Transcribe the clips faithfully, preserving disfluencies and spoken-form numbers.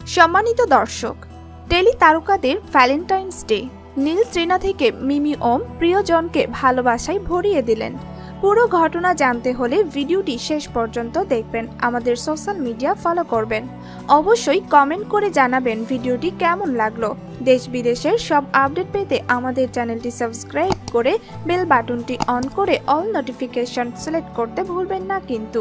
সম্মানিত দর্শক, টেলি তারকাদের ভ্যালেন্টাইন্স ডে। নীল তৃণা থেকে মিমি ওম প্রিয়জনকে ভালোবাসায় ভরিয়ে দিলেন। পুরো ঘটনা জানতে হলে ভিডিওটি শেষ পর্যন্ত দেখবেন, আমাদের সোশ্যাল মিডিয়া ফলো করবেন। অবশ্যই কমেন্ট করে জানাবেন ভিডিওটি কেমন লাগলো। দেশ বিদেশের সব আপডেট পেতে আমাদের চ্যানেলটি সাবস্ক্রাইব করে বেল বাটনটি অন করে অল নোটিফিকেশন সিলেক্ট করতে ভুলবেন না কিন্তু।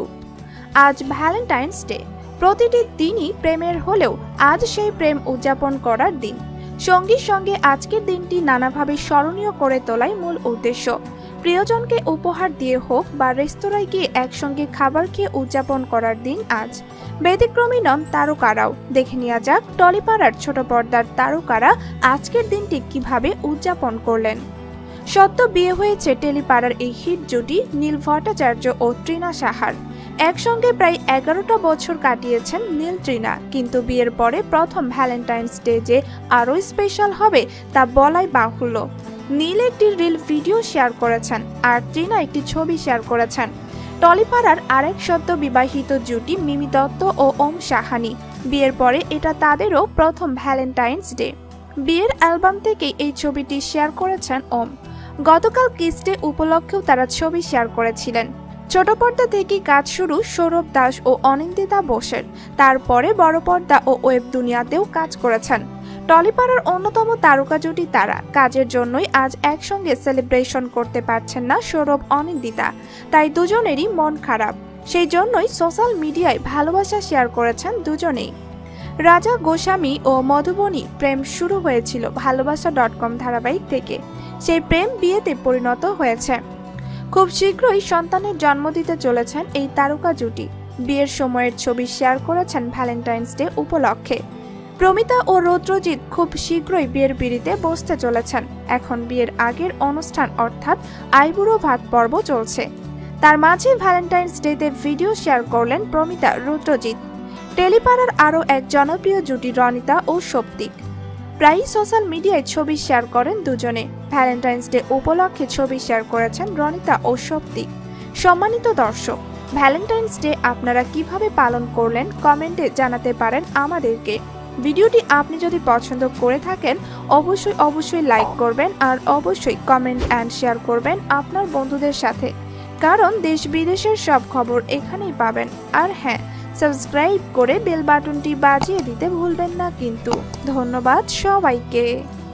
আজ ভ্যালেন্টাইন্স ডে। প্রতিটি দিনই প্রেমের হলেও আজ সেই প্রেম উদযাপন করার দিন। সঙ্গীর সঙ্গে আজকের দিনটি নানাভাবে স্মরণীয় করে তোলাই মূল উদ্দেশ্য। প্রিয়জনকে উপহার দিয়ে হোক বা রেস্তোরাঁয় গিয়ে একসঙ্গে খাবার খেয়ে উদযাপন করার দিন আজ। ব্যতিক্রমী নন তারকারাও। দেখে নেওয়া যাক টলিপাড়ার ছোট পর্দার তারকারা আজকের দিনটি কিভাবে উদযাপন করলেন। সদ্য বিয়ে হয়েছে টেলিপাড়ার এই হিট জুটি নীল ভট্টাচার্য ও তৃণা সাহার। একসঙ্গে প্রায় এগারোটা বছর কাটিয়েছেন নীল তৃণা, কিন্তু বিয়ের পরে প্রথম ভ্যালেন্টাইন্স ডে যে আরও স্পেশাল হবে তা বলাই বাহুল্য। নীল একটি রিল ভিডিও শেয়ার করেছেন আর তৃণা একটি ছবি শেয়ার করেছেন। টলিপাড়ার আরেক সদ্য বিবাহিত জুটি মিমি দত্ত ও ওম সাহানি। বিয়ের পরে এটা তাদেরও প্রথম ভ্যালেন্টাইন্স ডে। বিয়ের অ্যালবাম থেকেই এই ছবিটি শেয়ার করেছেন ওম। গতকাল কিস ডে উপলক্ষেও তারা ছবি শেয়ার করেছিলেন। ছোট পর্দা থেকেই কাজ শুরু সৌরভ দাস ও অনিন্দিতা বোসের। তারপরে বড় পর্দা ও ওয়েব দুনিয়াতেও কাজ করেছেন। টলিপাড়ার অন্যতম তারকা জুটি তারা। কাজের জন্যই আজ একসঙ্গে সেলিব্রেশন করতে পারছেন না সৌরভ অনিন্দিতা, তাই দুজনেরই মন খারাপ। সেই জন্যই সোশ্যাল মিডিয়ায় ভালোবাসা শেয়ার করেছেন দুজনেই। রাজা গোস্বামী ও মধুবনী প্রেম শুরু হয়েছিল ভালোবাসা ডট কম ধারাবাহিক থেকে। সেই প্রেম বিয়েতে পরিণত হয়েছে। খুব শীঘ্রই সন্তানের জন্ম দিতে চলেছেন এই তারকা জুটি। বিয়ের সময়ের ছবি শেয়ার করেছেন ভ্যালেন্টাইন্স ডে উপলক্ষে। প্রমিতা ও রুদ্রজিৎ খুব শীঘ্রই বিয়ের পিঁড়িতে বসতে চলেছেন। এখন বিয়ের আগের অনুষ্ঠান অর্থাৎ আইবুড়ো ভাত পর্ব চলছে। তার মাঝে ভ্যালেন্টাইন্স ডেতে ভিডিও শেয়ার করলেন প্রমিতা রুদ্রজিৎ। টেলিপাড়ার আরও এক জনপ্রিয় জুটি রনিতা ও সৌপ্তিক। প্রায়ই সোশ্যাল মিডিয়ায় ছবি শেয়ার করেন দুজনে। ভ্যালেন্টাইন্স ডে উপলক্ষে ছবি শেয়ার করেছেন রনিতা ও সৌপ্তিক। সম্মানিত দর্শক, ভ্যালেন্টাইন্স ডে আপনারা কিভাবে পালন করলেন কমেন্টে জানাতে পারেন আমাদেরকে। ভিডিওটি আপনি যদি পছন্দ করে থাকেন অবশ্যই অবশ্যই লাইক করবেন আর অবশ্যই কমেন্ট অ্যান্ড শেয়ার করবেন আপনার বন্ধুদের সাথে, কারণ দেশ বিদেশের সব খবর এখানেই পাবেন। আর হ্যাঁ, সাবস্ক্রাইব করে বেল বাটনটি বাজিয়ে দিতে ভুলবেন না কিন্তু। ধন্যবাদ সবাইকে।